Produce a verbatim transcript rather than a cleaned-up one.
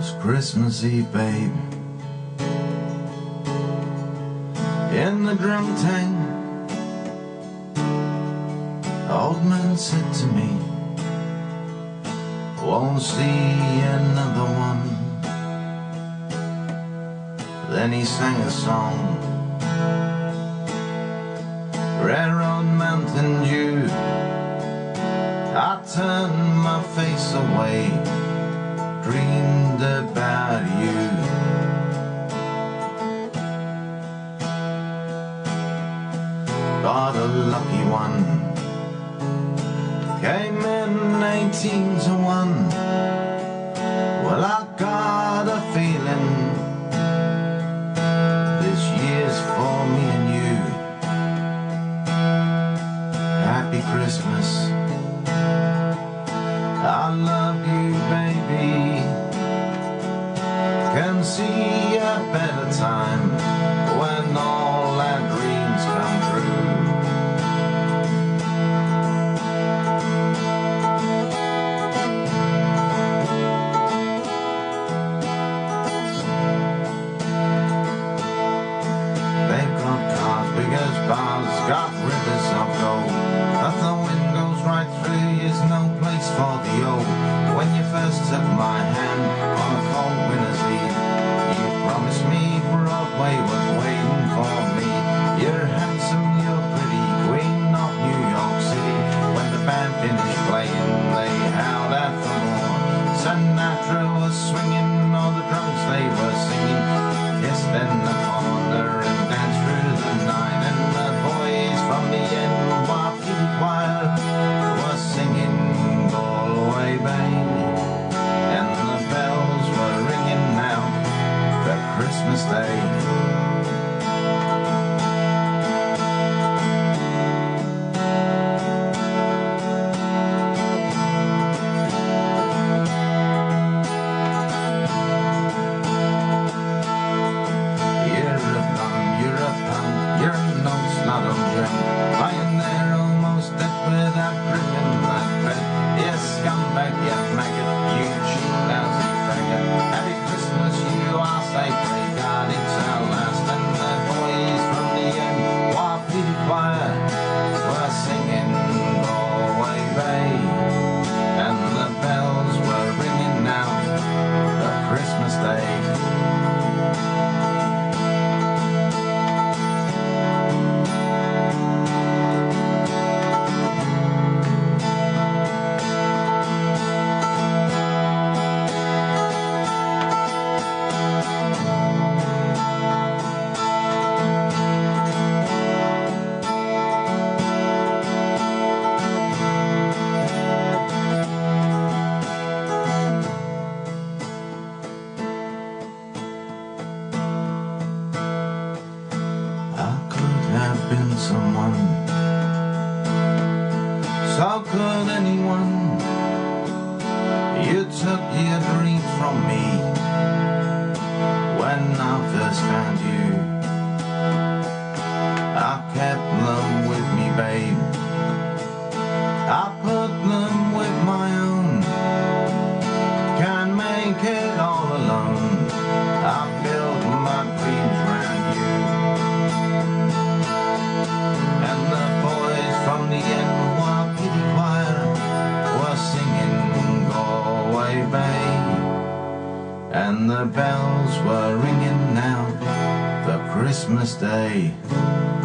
was Christmas Eve, babe. In the drunk tank, old man said to me, won't see another one. Then he sang a song, Railroad Mountain Dew. I turned my face away, dreamed about you. But a lucky one came in eighteen to one. Well, I got a feeling this year's for me and you. Happy Christmas, I love you, baby. Can see a better time when all our dreams come true. They've got cars big as bars, got rivers of gold, but the wind goes right through, there's no place for the old. When you first took my hand on a cold winter's eve, you promised me Broadway was waiting for me. You're handsome, you're pretty, queen of New York City. When the band finished playing, they howled out for more. Sinatra was swinging, all the drunks they were singing, kissed in the corner and danced through the night. And the boys from the N Y P D choir were singing Galway Bay, and the bells were ringing out for Christmas Day. Lying there almost dead without grinning like bread. Yes, scumbag, yeah, maggot, you cheap, lousy faggot. Happy Christmas, you are safe, pray God it's our last. And the boys from the N Y P D choir were singing Galway Bay, and the bells were ringing out for Christmas Day. Have been someone, so could anyone. You took your dreams from me when I first found you. I kept them with me, babe. I put them with my own. Can't make it all alone. I built my dreams around you. And the boys from the N Y P D choir were singing Galway Bay, and the bells were ringing out for Christmas Day.